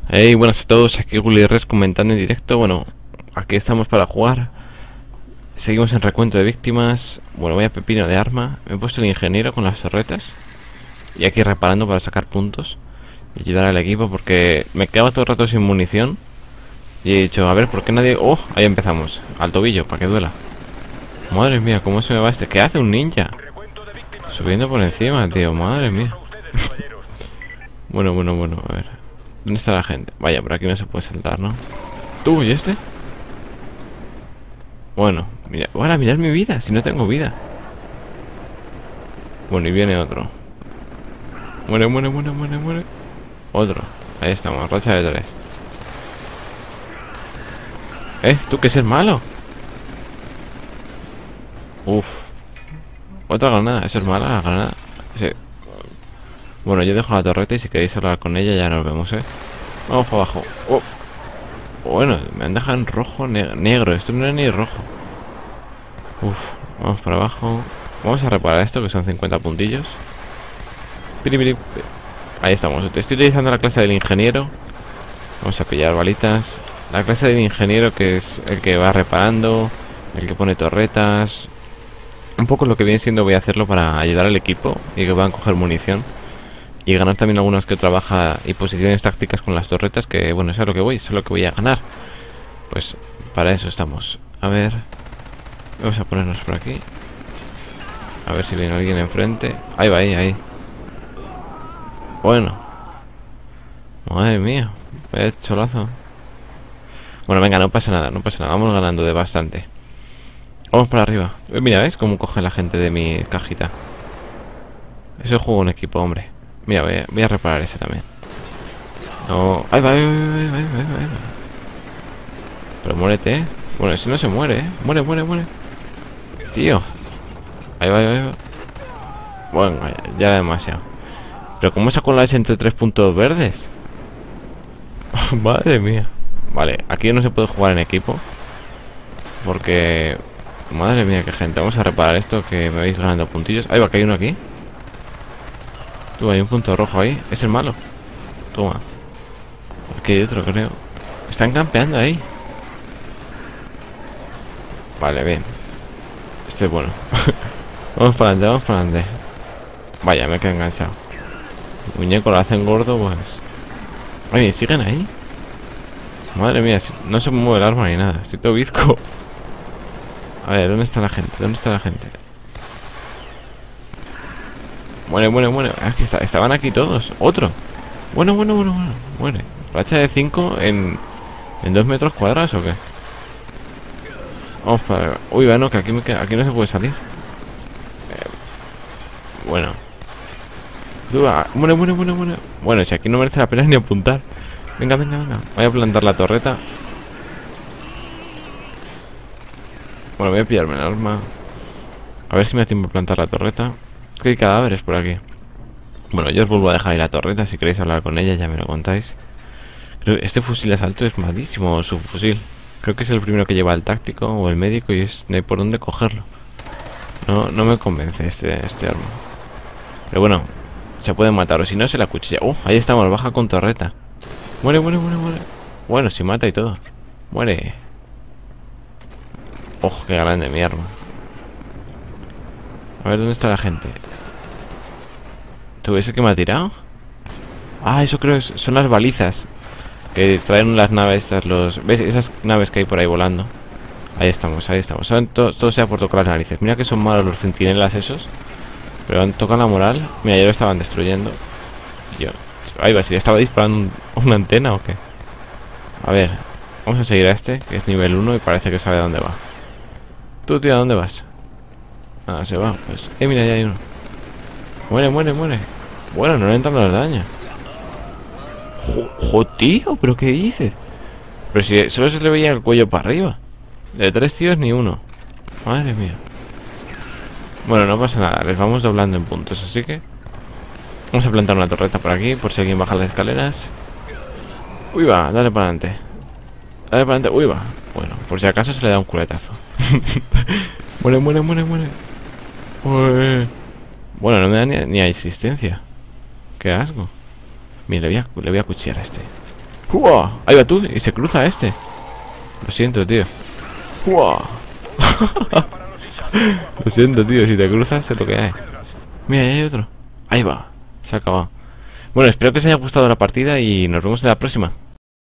Hey, buenas a todos, aquí Gulirres comentando en directo. Bueno, aquí estamos para jugar. Seguimos en recuento de víctimas. Bueno, voy a pepino de arma. Me he puesto el ingeniero con las torretas. Y aquí reparando para sacar puntos y ayudar al equipo porque me quedaba todo el rato sin munición. Y he dicho, a ver, ¿por qué nadie...? ¡Oh! Ahí empezamos. Al tobillo, para que duela. Madre mía, ¿cómo se me va este? ¿Qué hace un ninja? Subiendo por encima, tío, madre mía. Bueno, a ver. ¿Dónde está la gente? Vaya, por aquí no se puede saltar, ¿no? ¿Tú y este? Bueno, mira, ahora mirad mi vida, si no tengo vida. Bueno, y viene otro. Muere. Otro. Ahí estamos, racha de 3. ¿Tú que es el malo? Uf. Otra granada, ¿eso es mala la granada? Sí. Bueno, yo dejo la torreta y si queréis hablar con ella ya nos vemos, Vamos para abajo. Oh. Bueno, me han dejado en rojo, negro. Esto no es ni rojo. Uf, vamos para abajo. Vamos a reparar esto, que son 50 puntillos. Piri. Ahí estamos. Estoy utilizando la clase del ingeniero. Vamos a pillar balitas. La clase del ingeniero, que es el que va reparando, el que pone torretas. Un poco lo que viene siendo voy a hacerlo para ayudar al equipo y que puedan coger munición. Y ganar también algunos que trabaja y posiciones tácticas con las torretas, que bueno, eso es lo que voy, eso es lo que voy a ganar. Pues para eso estamos. A ver, vamos a ponernos por aquí. A ver si viene alguien enfrente. Ahí va, ahí. Bueno. Madre mía, vaya cholazo. Bueno, venga, no pasa nada. Vamos ganando de bastante. Vamos para arriba. Mira, ¿ves cómo coge la gente de mi cajita? Eso es juego en equipo, hombre. Mira, voy a reparar ese también. No. Ahí va. Pero muérete, Bueno, si no se muere, Muere. Tío. Ahí va. Bueno, ya demasiado. Pero ¿cómo sacó la S entre 3 puntos verdes? Madre mía. Vale, aquí no se puede jugar en equipo. Porque... Madre mía, qué gente. Vamos a reparar esto, que me vais ganando puntillos. Ahí va, que hay uno aquí. Tú, hay un punto rojo ahí. Es el malo. Toma. Aquí hay otro, creo. Están campeando ahí. Vale, bien. Este es bueno. Vamos para adelante. Vaya, me quedé enganchado. El muñeco lo hacen gordo, pues. Oye, ¿siguen ahí? Madre mía, no se mueve el arma ni nada. Estoy todo bizco. A ver, ¿dónde está la gente? Muere. Aquí estaban aquí todos. Otro. Bueno. Muere. Racha de 5 en 2 metros cuadrados, ¿o qué? Vamos para... Uy, bueno, que aquí no se puede salir. Bueno. Muere. Bueno, si aquí no merece la pena ni apuntar. Venga. Voy a plantar la torreta. Bueno, voy a pillarme el arma. A ver si me da tiempo de plantar la torreta. Es que hay cadáveres por aquí. Bueno, yo os vuelvo a dejar ahí la torreta. Si queréis hablar con ella, ya me lo contáis. Este fusil de asalto es malísimo, su fusil. Creo que es el primero que lleva el táctico o el médico y no hay por dónde cogerlo. No me convence este arma. Pero bueno, se puede matar, o si no se la cuchilla. Ahí estamos, baja con torreta. Muere. Bueno, si mata y todo. Muere. Qué grande mi arma. A ver, ¿dónde está la gente? ¿Tú ese que me ha tirado? Ah, eso creo que son las balizas que traen las naves estas, ¿ves? Esas naves que hay por ahí volando. Ahí estamos. Saben, todo sea por tocar las narices. Mira que son malos los centinelas esos, pero tocan la moral. Mira, ya lo estaban destruyendo. Ahí va, si le estaba disparando una antena o qué. A ver, vamos a seguir a este, que es nivel 1 y parece que sabe a dónde va. Tú, tío, ¿a dónde vas? Ah, se va, pues. Mira, ya hay uno. Muere. Bueno, no le entran los daños. Tío, ¿pero qué dices? Pero si solo se le veía el cuello para arriba. De 3 tíos ni uno. Madre mía. Bueno, no pasa nada, les vamos doblando en puntos, así que vamos a plantar una torreta por aquí, por si alguien baja las escaleras. Uy, va, dale para adelante. Uy, va. Bueno, por si acaso se le da un culetazo. Muere. Uy. Bueno, no me da ni asistencia. Qué asco. Mira, le voy a cuchillar a este. ¡Uah! Ahí va tú, y se cruza este. Lo siento, tío. ¡Uah! Lo siento, tío, si te cruzas es lo que hay. Mira, ahí hay otro. Ahí va, se ha acabado. Bueno, espero que os haya gustado la partida y nos vemos en la próxima.